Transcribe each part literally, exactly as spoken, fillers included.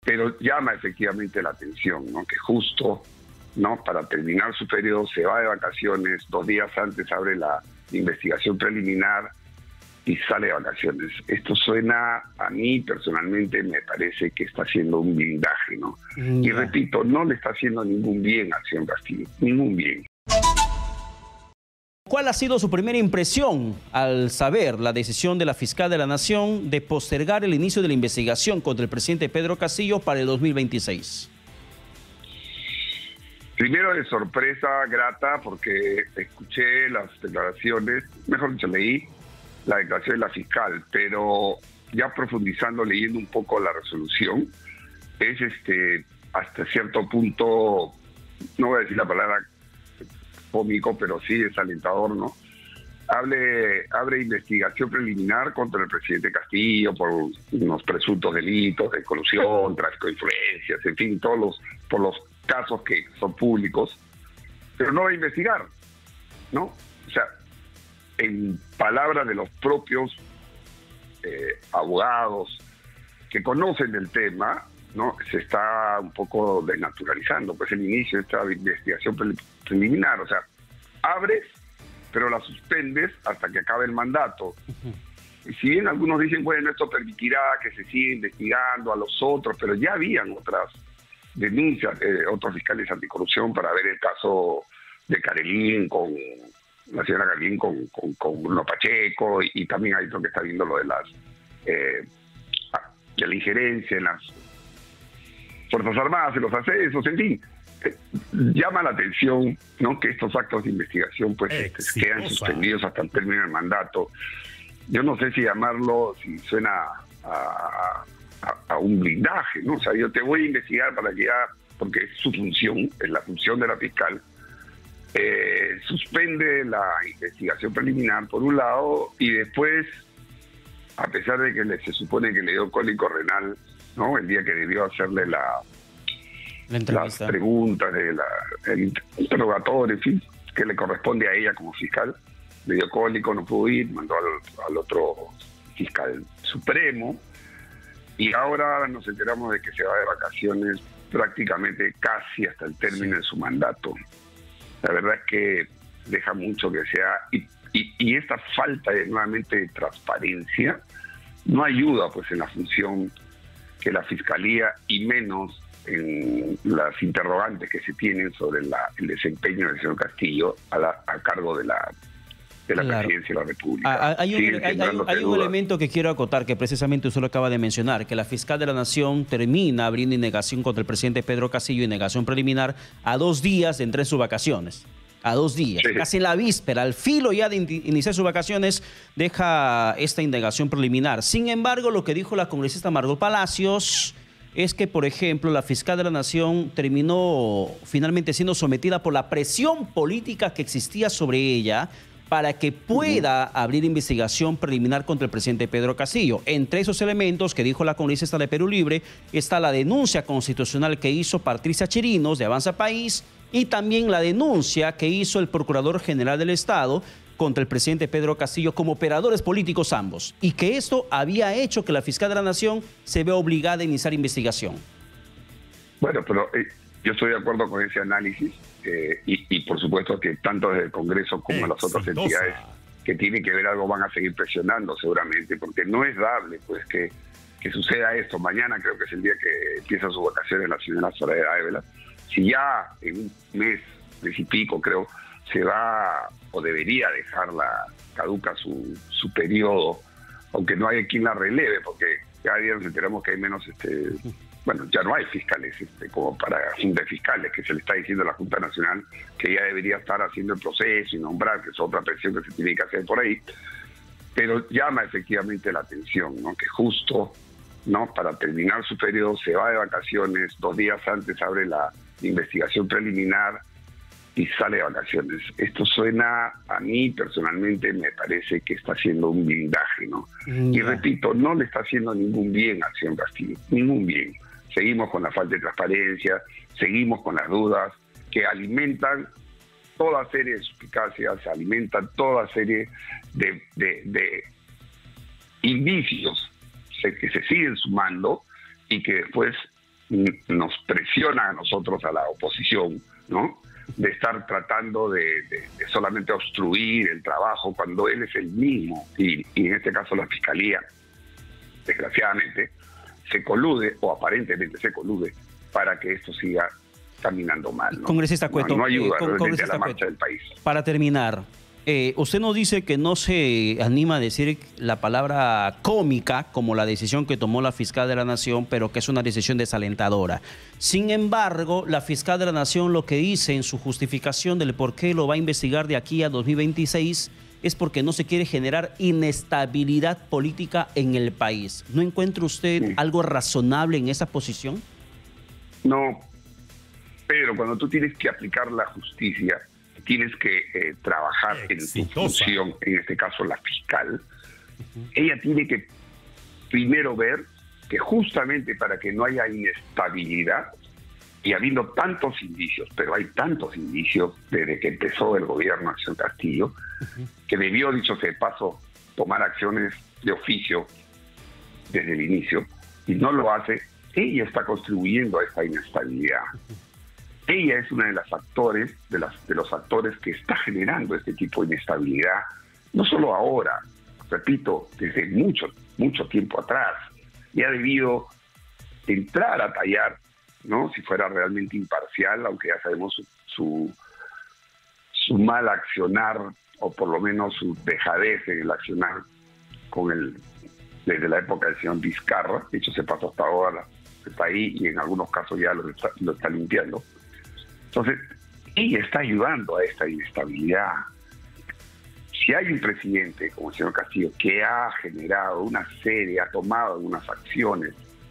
pero llama efectivamente la atención, ¿no? Que justo, ¿no?, para terminar su periodo se va de vacaciones, dos días antes abre la investigación preliminar y sale de vacaciones. Esto suena, a mí personalmente me parece que está haciendo un blindaje, ¿no? Mm, y repito, no le está haciendo ningún bien a Acción Castillo, ningún bien. ¿Cuál ha sido su primera impresión al saber la decisión de la fiscal de la Nación de postergar el inicio de la investigación contra el presidente Pedro Castillo para el dos mil veintiséis? Primero, de sorpresa grata, porque escuché las declaraciones, mejor dicho, leí la declaración de la fiscal, pero ya profundizando, leyendo un poco la resolución, es este hasta cierto punto, no voy a decir la palabra cómico, pero sí desalentador, ¿no? Hable, abre investigación preliminar contra el presidente Castillo por unos presuntos delitos de colusión, tráfico de influencias, en fin, todos los, por los casos que son públicos, pero no va a investigar, ¿no? O sea, en palabras de los propios eh, abogados que conocen el tema, ¿no?, se está un poco desnaturalizando pues el inicio de esta investigación preliminar. O sea, abres, pero la suspendes hasta que acabe el mandato. Uh-huh. Y si bien algunos dicen, bueno, esto permitirá que se siga investigando a los otros, pero ya habían otras denuncias de eh, otros fiscales anticorrupción para ver el caso de Carolín con la señora Carolín con, con, con Bruno Pacheco, y, y también hay otro que está viendo lo de las eh, de la injerencia en las Fuerzas Armadas, en los accesos, en fin. Eh, llama la atención, ¿no?, que estos actos de investigación pues este, quedan suspendidos hasta el término del mandato. Yo no sé si llamarlo, si suena a, a, a un blindaje, ¿no? O sea, yo te voy a investigar para que ya, porque es su función, es la función de la fiscal, eh, suspende la investigación preliminar por un lado, y después, a pesar de que le, se supone que le dio cólico renal, ¿no?, el día que debió hacerle la, la las preguntas, de la, el interrogatorio, en fin, que le corresponde a ella como fiscal, le dio cólico, no pudo ir, mandó al, al otro fiscal supremo, y ahora nos enteramos de que se va de vacaciones prácticamente casi hasta el término sí. de su mandato. La verdad es que deja mucho que sea, y, y, y esta falta de, nuevamente, de transparencia no ayuda pues en la función que la Fiscalía, y menos en las interrogantes que se tienen sobre la, el desempeño del señor Castillo a, la, a cargo de la, de la claro. presidencia de la República. Ah, hay un, hay, hay, hay un elemento que quiero acotar, que precisamente usted lo acaba de mencionar, que la fiscal de la Nación termina abriendo indagación contra el presidente Pedro Castillo, indagación preliminar, a dos días de entrar en sus vacaciones. A dos días, sí. casi en la víspera, al filo ya de in iniciar sus vacaciones, deja esta indagación preliminar. Sin embargo, lo que dijo la congresista Margot Palacios es que, por ejemplo, la fiscal de la Nación terminó finalmente siendo sometida por la presión política que existía sobre ella para que pueda uh-huh. abrir investigación preliminar contra el presidente Pedro Castillo. Entre esos elementos que dijo la congresista de Perú Libre está la denuncia constitucional que hizo Patricia Chirinos de Avanza País, y también la denuncia que hizo el Procurador General del Estado contra el presidente Pedro Castillo como operadores políticos ambos, y que esto había hecho que la fiscal de la Nación se vea obligada a iniciar investigación. Bueno, pero eh, yo estoy de acuerdo con ese análisis, eh, y, y por supuesto que tanto desde el Congreso como eh, las otras entidades que tienen que ver algo van a seguir presionando seguramente, porque no es dable pues que, que suceda esto. Mañana creo que es el día que empieza sus vacaciones la señora Zoraida Ávila. Si ya en un mes, mes y pico, creo, se va o debería dejarla caduca su, su periodo, aunque no hay quien la releve, porque cada día nos enteramos que hay menos, este bueno, ya no hay fiscales este, como para junta de fiscales, que se le está diciendo a la Junta Nacional que ya debería estar haciendo el proceso y nombrar, que es otra presión que se tiene que hacer por ahí. Pero llama efectivamente la atención, ¿no?, que justo, ¿no?, para terminar su periodo se va de vacaciones, dos días antes abre la investigación preliminar y sale de vacaciones. Esto suena, a mí personalmente me parece que está haciendo un blindaje, ¿no? Mm, y repito, no le está haciendo ningún bien a Acción Castillo, ningún bien. Seguimos con la falta de transparencia, seguimos con las dudas que alimentan toda serie de suspicacias, alimentan toda serie de, de, de indicios que se siguen sumando y que después nos presiona a nosotros, a la oposición, ¿no?, de estar tratando de, de, de solamente obstruir el trabajo cuando él es el mismo, y, y en este caso la Fiscalía, desgraciadamente, se colude, o aparentemente se colude, para que esto siga caminando mal, ¿no? Congresista Cueto, no, no ayuda eh, con, realmente a la marcha Cueto, del país. Para terminar, eh, usted nos dice que no se anima a decir la palabra cómica como la decisión que tomó la fiscal de la Nación, pero que es una decisión desalentadora. Sin embargo, la fiscal de la Nación lo que dice en su justificación del por qué lo va a investigar de aquí a dos mil veintiséis es porque no se quiere generar inestabilidad política en el país. ¿No encuentra usted sí. algo razonable en esa posición? No, pero cuando tú tienes que aplicar la justicia, tienes que eh, trabajar Exitosa. en tu función, en este caso la fiscal, uh-huh. ella tiene que primero ver que justamente para que no haya inestabilidad, y habiendo tantos indicios, pero hay tantos indicios desde que empezó el gobierno de Señor Castillo, uh-huh. que debió, dicho sea de paso, tomar acciones de oficio desde el inicio, y no lo hace, ella está contribuyendo a esta inestabilidad. Uh-huh. Ella es una de las actores, de, las, de los actores que está generando este tipo de inestabilidad, no solo ahora, repito, desde mucho, mucho tiempo atrás. Y ha debido entrar a tallar, ¿no?, si fuera realmente imparcial, aunque ya sabemos su, su, su mal accionar, o por lo menos su dejadez en el accionar con el, desde la época del señor Vizcarra. De hecho, se pasó hasta ahora, está ahí, y en algunos casos ya lo está, lo está limpiando. Entonces, ella está ayudando a esta inestabilidad. Si hay un presidente como el señor Castillo que ha generado una serie, ha tomado algunas acciones,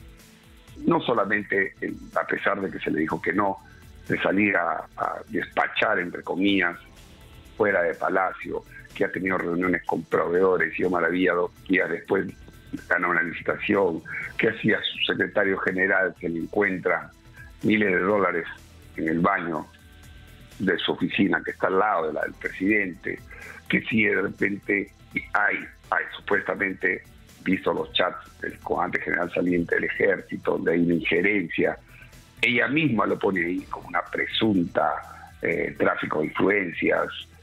no solamente, a pesar de que se le dijo que no, de salir a, a despachar, entre comillas, fuera de Palacio, que ha tenido reuniones con proveedores y oh maravilla, dos días después ganó una licitación, que hacía su secretario general, que le encuentra miles de dólares en el baño de su oficina, que está al lado de la del presidente, que si de repente hay, hay supuestamente, visto los chats del comandante general saliente del ejército, donde hay una injerencia, ella misma lo pone ahí como una presunta eh, tráfico de influencias,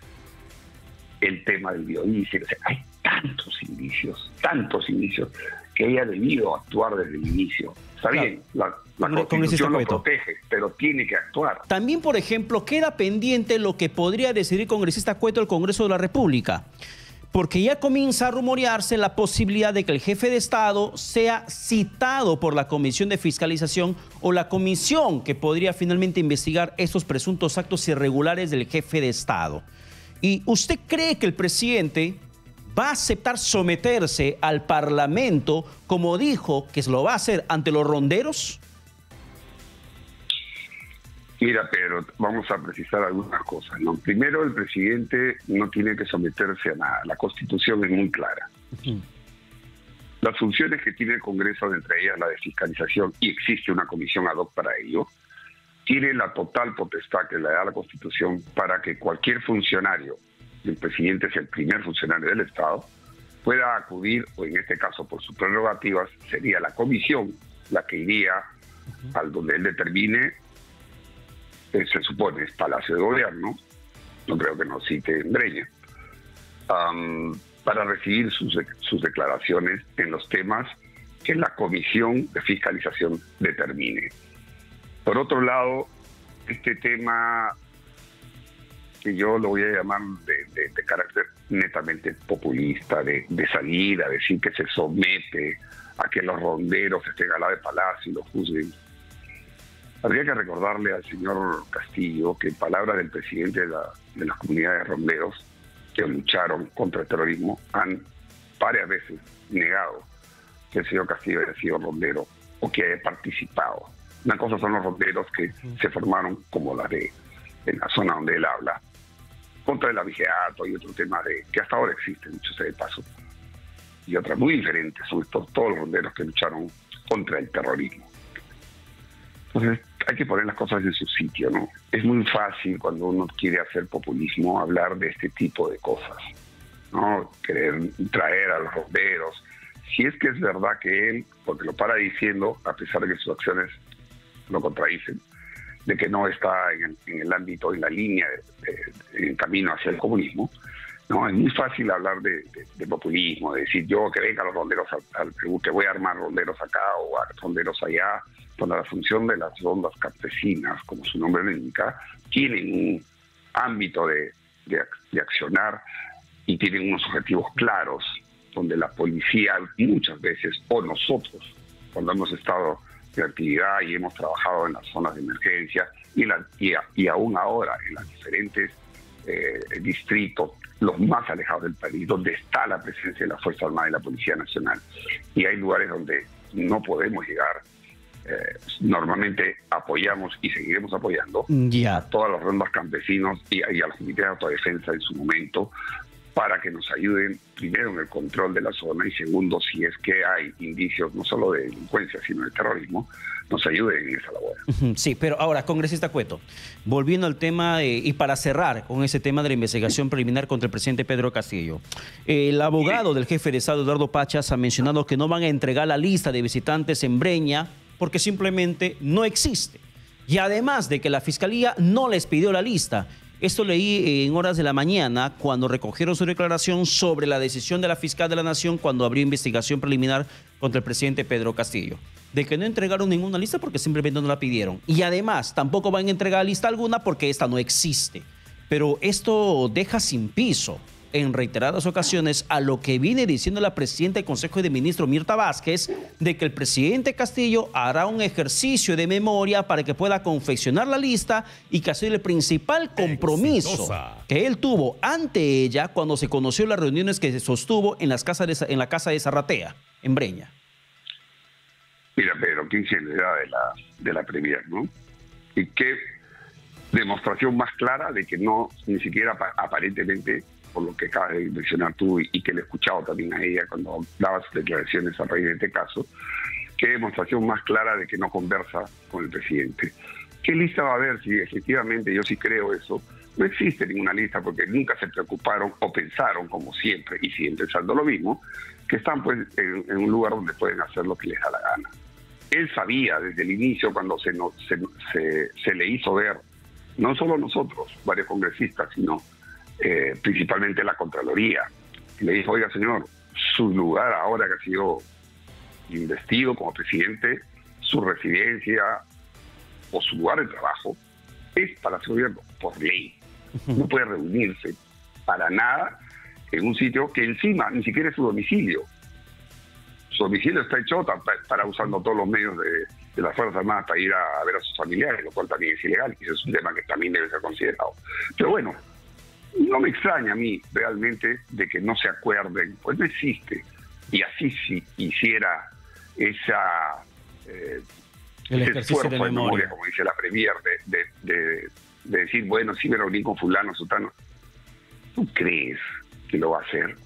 el tema del biodiesel, o sea, hay tantos indicios, tantos indicios, que ella ha debido actuar desde el inicio. Está claro. bien, la, la con, Constitución con lo protege, pero tiene que actuar. También, por ejemplo, queda pendiente lo que podría decidir congresista Cueto el Congreso de la República, porque ya comienza a rumorearse la posibilidad de que el jefe de Estado sea citado por la Comisión de Fiscalización o la comisión que podría finalmente investigar estos presuntos actos irregulares del jefe de Estado. ¿Y usted cree que el presidente va a aceptar someterse al Parlamento, como dijo que lo va a hacer ante los ronderos? Mira, Pedro, vamos a precisar algunas cosas, ¿no? Primero, el presidente no tiene que someterse a nada. La Constitución es muy clara. Uh-huh. Las funciones que tiene el Congreso, entre ellas la de fiscalización, y existe una comisión ad hoc para ello, tiene la total potestad que le da la Constitución para que cualquier funcionario, el presidente es el primer funcionario del Estado, pueda acudir, o en este caso por sus prerrogativas, sería la comisión la que iría uh-huh. al donde él determine, eh, se supone es Palacio de Gobierno, no creo que nos cite en Breña, um, para recibir sus, sus declaraciones en los temas que la comisión de fiscalización determine. Por otro lado, este tema que yo lo voy a llamar de, de, de carácter netamente populista, de, de salir a decir que se somete a que los ronderos estén al lado de Palacio y lo juzguen. Habría que recordarle al señor Castillo que en palabras del presidente de, la, de las comunidades ronderos que lucharon contra el terrorismo han varias veces negado que el señor Castillo haya sido rondero o que haya participado. Una cosa son los ronderos que uh-huh. se formaron como la de en la zona donde él habla, contra el abigeato y otro tema de que hasta ahora existen, dicho sea de paso, y otras muy diferentes, son estos, todos los ronderos que lucharon contra el terrorismo. Entonces hay que poner las cosas en su sitio, ¿no? Es muy fácil cuando uno quiere hacer populismo hablar de este tipo de cosas, ¿no? Querer traer a los ronderos. Si es que es verdad que él, porque lo para diciendo, a pesar de que sus acciones lo contradicen, de que no está en el, en el ámbito, en la línea, de, de, en el camino hacia el comunismo. No, es muy fácil hablar de, de, de populismo, de decir yo que vengan los ronderos al, al Perú, que voy a armar ronderos acá o a ronderos allá, cuando la función de las rondas campesinas, como su nombre lo indica, tienen un ámbito de, de, de accionar y tienen unos objetivos claros, donde la policía muchas veces, o nosotros, cuando hemos estado de actividad y hemos trabajado en las zonas de emergencia y, la, y, a, y aún ahora en los diferentes eh, distritos, los más alejados del país, donde está la presencia de la Fuerza Armada y la Policía Nacional. Y hay lugares donde no podemos llegar. Eh, normalmente apoyamos y seguiremos apoyando yeah. a todas las rondas campesinos y, y a los comités de autodefensa en su momento, para que nos ayuden primero en el control de la zona y segundo, si es que hay indicios no solo de delincuencia, sino de terrorismo, nos ayuden en esa labor. Sí, pero ahora, congresista Cueto, volviendo al tema, de, y para cerrar con ese tema de la investigación preliminar contra el presidente Pedro Castillo, el abogado del jefe de Estado, Eduardo Pachas, ha mencionado que no van a entregar la lista de visitantes en Breña porque simplemente no existe. Y además de que la Fiscalía no les pidió la lista. Esto leí en horas de la mañana cuando recogieron su declaración sobre la decisión de la fiscal de la Nación cuando abrió investigación preliminar contra el presidente Pedro Castillo. De que no entregaron ninguna lista porque simplemente no la pidieron. Y además tampoco van a entregar lista alguna porque esta no existe. Pero esto deja sin piso en reiteradas ocasiones a lo que viene diciendo la presidenta del Consejo de Ministros, Mirta Vázquez, de que el presidente Castillo hará un ejercicio de memoria para que pueda confeccionar la lista y que ha sido el principal compromiso Exitosa. que él tuvo ante ella cuando se conoció las reuniones que se sostuvo en, las casas de, en la casa de Zarratea, en Breña. Mira, Pedro, qué ingenuidad de la, de la Premier, ¿no? Y qué demostración más clara de que no, ni siquiera aparentemente, por lo que acabas de mencionar tú y, y que le he escuchado también a ella cuando daba sus declaraciones a raíz de este caso, qué demostración más clara de que no conversa con el presidente. ¿Qué lista va a haber? Si efectivamente yo sí creo eso, no existe ninguna lista porque nunca se preocuparon o pensaron, como siempre, y siguen pensando lo mismo, que están pues en, en un lugar donde pueden hacer lo que les da la gana. Él sabía desde el inicio, cuando se, no, se, se, se le hizo ver, no solo nosotros, varios congresistas, sino eh, principalmente la Contraloría, y le dijo, oiga señor, su lugar ahora que ha sido investido como presidente, su residencia o su lugar de trabajo es para su gobierno, por ley. No puede reunirse para nada en un sitio que encima ni siquiera es su domicilio. Su domicilio está hecho para usando todos los medios de, de las Fuerzas Armadas para ir a, a ver a sus familiares, lo cual también es ilegal, y eso es un tema que también debe ser considerado. Pero bueno, no me extraña a mí realmente de que no se acuerden, pues no existe. Y así si hiciera esa, eh, ese esfuerzo de, de memoria, como dice la Premier, de, de, de, de decir, bueno, sí me reuní con fulano, sutano. ¿Tú crees que lo va a hacer?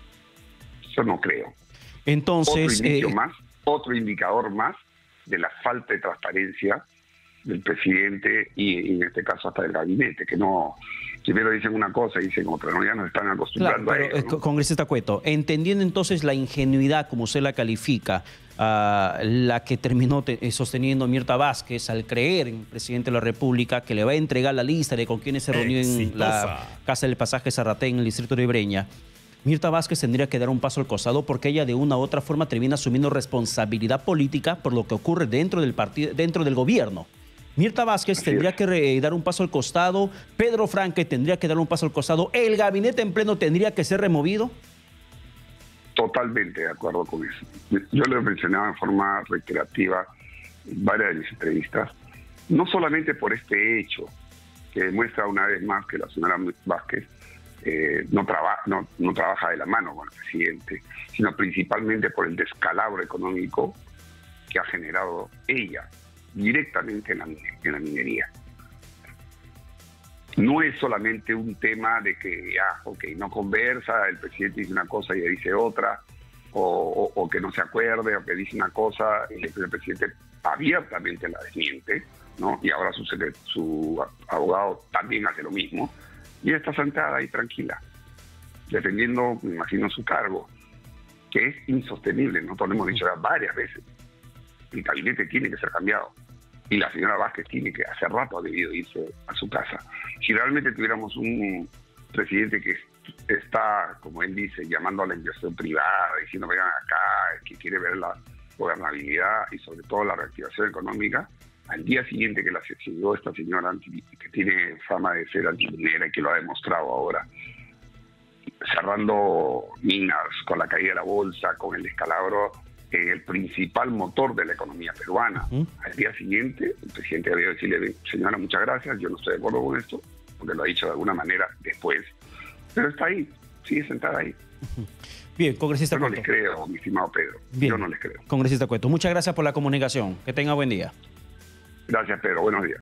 Yo no creo. Entonces, otro indicio eh... más, otro indicador más de la falta de transparencia del presidente y, y en este caso hasta del gabinete, que no, primero dicen una cosa y dicen otra, no, ya nos están acostumbrando claro, pero, a ello, ¿no? Congresista Cueto, entendiendo entonces la ingenuidad, como usted la califica, uh, la que terminó te, sosteniendo Mirta Vázquez al creer en el presidente de la República que le va a entregar la lista de con quienes se reunió en la Casa del Pasaje Zarratea en el distrito de Breña, Mirta Vázquez tendría que dar un paso al costado porque ella de una u otra forma termina asumiendo responsabilidad política por lo que ocurre dentro del partido, dentro del gobierno. Mirta Vázquez Así tendría es. que re, dar un paso al costado, Pedro Franque tendría que dar un paso al costado, el gabinete en pleno tendría que ser removido. Totalmente de acuerdo con eso. Yo lo he mencionado en forma reiterativa en varias de mis entrevistas, no solamente por este hecho que demuestra una vez más que la señora Vázquez Eh, no, traba, no, no trabaja de la mano con el presidente, sino principalmente por el descalabro económico que ha generado ella directamente en la, en la minería. No es solamente un tema de que, ah, ok, no conversa, el presidente dice una cosa y ella dice otra, o, o, o que no se acuerde, o que dice una cosa y el presidente abiertamente la desmiente, ¿no? Y ahora su, su abogado también hace lo mismo. Y ella está sentada ahí tranquila, defendiendo, me imagino, su cargo, que es insostenible. Nosotros lo hemos dicho ya varias veces. El gabinete tiene que ser cambiado. y la señora Vázquez tiene que hace rato ha debido irse a su casa. Si realmente tuviéramos un presidente que está, como él dice, llamando a la inversión privada, diciendo vengan acá, que quiere ver la gobernabilidad y sobre todo la reactivación económica, al día siguiente que la asesinó esta señora anti, que tiene fama de ser antiminera y que lo ha demostrado ahora, cerrando minas, con la caída de la bolsa, con el descalabro, eh, el principal motor de la economía peruana. Uh-huh. Al día siguiente, el presidente debió decirle, señora, muchas gracias, yo no estoy de acuerdo con esto, porque lo ha dicho de alguna manera después, pero está ahí, sigue sentada ahí. Uh-huh. Bien, congresista Yo no Cueto. les creo, mi estimado Pedro. Bien. Yo no les creo. Congresista Cueto, muchas gracias por la comunicación. Que tenga buen día. Gracias, Pedro. Buenos días.